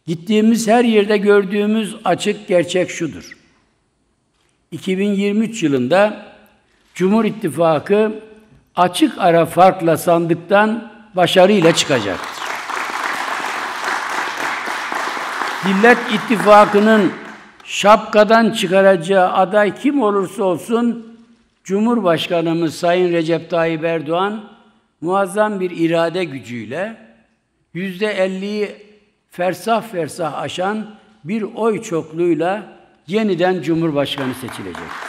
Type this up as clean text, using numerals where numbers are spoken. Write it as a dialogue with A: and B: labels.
A: Gittiğimiz her yerde gördüğümüz açık gerçek şudur: 2023 yılında Cumhur İttifakı açık ara farkla sandıktan başarıyla çıkacaktır. Millet İttifakı'nın şapkadan çıkaracağı aday kim olursa olsun, Cumhurbaşkanımız Sayın Recep Tayyip Erdoğan muazzam bir irade gücüyle %50'yi fersah fersah aşan bir oy çokluğuyla yeniden Cumhurbaşkanı seçilecek.